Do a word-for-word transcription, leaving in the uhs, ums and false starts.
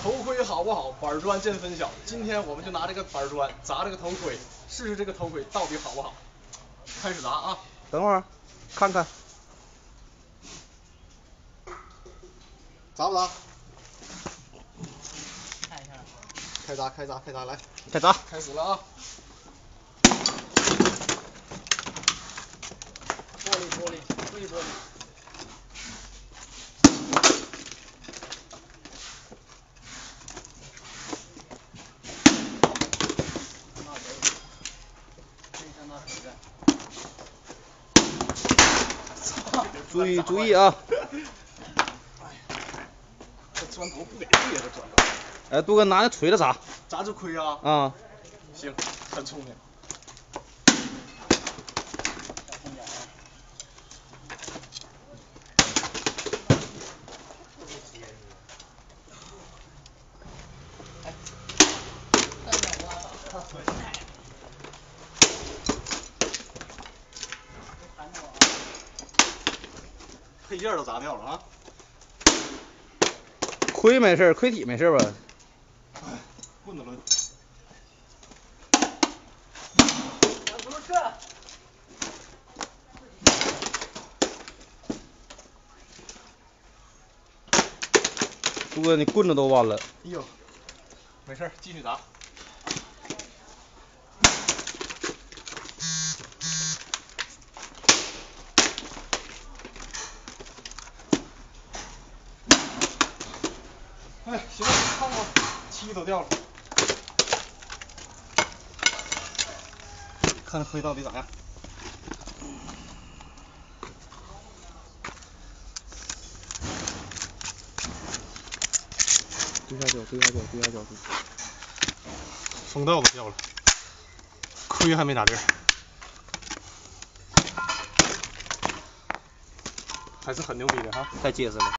头盔好不好？板砖见分晓。今天我们就拿这个板砖砸这个头盔，试试这个头盔到底好不好。开始砸啊！ 等会儿，看看。 砸不砸？ 看一下。 开砸，开砸，开砸，来。 开砸。 开始了啊！玻璃，玻璃，注意玻璃。 注意注意啊！ 这砖头不给力呀，这砖头。 哎，杜哥拿那锤子砸。 砸这盔啊？ 啊。 行，很聪明。配件都砸掉了啊！ 盔没事，盔体没事吧？ 哎，棍子抡。 不是。 杜哥，你棍子都弯了。 哎呦，没事，继续砸。哎，行了，看看，漆都掉了，看这灰到底咋样？ 对下角，对下角，对下角。 风道都掉了，盔还没打地儿，还是很牛逼的哈， 太结实了。